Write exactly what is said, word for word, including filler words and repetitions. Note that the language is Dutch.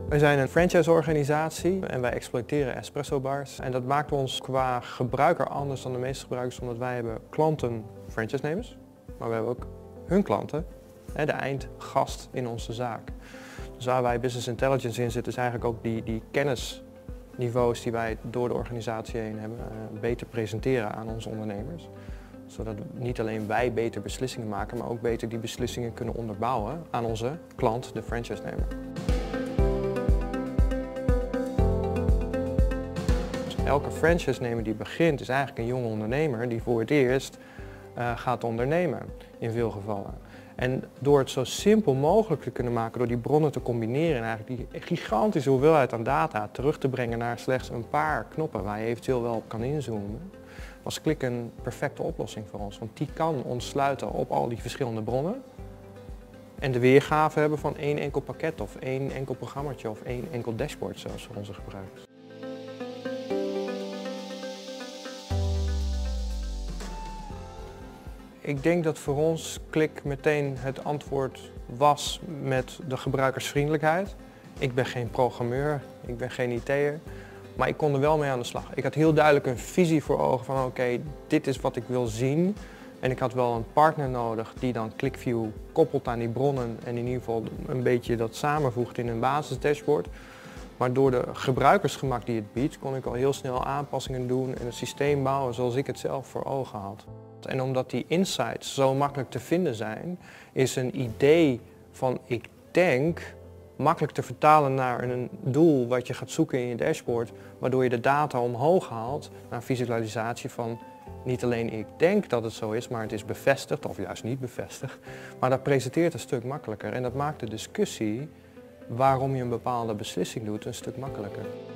We zijn een franchise-organisatie en wij exploiteren espresso bars. En dat maakt ons qua gebruiker anders dan de meeste gebruikers, omdat wij hebben klanten, franchise-nemers, maar we hebben ook hun klanten, de eindgast in onze zaak. Dus waar wij business intelligence in zitten, is eigenlijk ook die, die kennisniveaus die wij door de organisatie heen hebben, uh, beter presenteren aan onze ondernemers. Zodat niet alleen wij beter beslissingen maken, maar ook beter die beslissingen kunnen onderbouwen aan onze klant, de franchise-nemer. Elke franchise-nemer die begint is eigenlijk een jonge ondernemer die voor het eerst uh, gaat ondernemen, in veel gevallen. En door het zo simpel mogelijk te kunnen maken, door die bronnen te combineren en eigenlijk die gigantische hoeveelheid aan data terug te brengen naar slechts een paar knoppen waar je eventueel wel op kan inzoomen, was Qlik een perfecte oplossing voor ons. Want die kan ontsluiten op al die verschillende bronnen en de weergave hebben van één enkel pakket of één enkel programmaatje of één enkel dashboard zelfs voor onze gebruikers. Ik denk dat voor ons Qlik meteen het antwoord was met de gebruikersvriendelijkheid. Ik ben geen programmeur, ik ben geen I T'er, maar ik kon er wel mee aan de slag. Ik had heel duidelijk een visie voor ogen van oké, okay, dit is wat ik wil zien. En ik had wel een partner nodig die dan QlikView koppelt aan die bronnen en in ieder geval een beetje dat samenvoegt in een basisdashboard. Maar door de gebruikersgemak die het biedt, kon ik al heel snel aanpassingen doen en het systeem bouwen zoals ik het zelf voor ogen had. En omdat die insights zo makkelijk te vinden zijn, is een idee van ik denk makkelijk te vertalen naar een doel wat je gaat zoeken in je dashboard, waardoor je de data omhoog haalt naar visualisatie van niet alleen ik denk dat het zo is, maar het is bevestigd of juist niet bevestigd. Maar dat presenteert een stuk makkelijker en dat maakt de discussie waarom je een bepaalde beslissing doet een stuk makkelijker.